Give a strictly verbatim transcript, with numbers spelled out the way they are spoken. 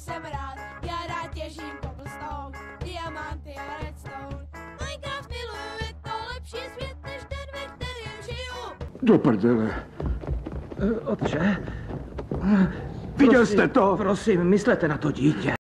jsem rád, já rád těžím cobblestone, diamanty a redstone. Minecraft miluju, je to lepší svět, než ten, ve kterým žiju. Do prdele. Otče? Viděl Prosím, jste to? Prosím, myslete na to dítě.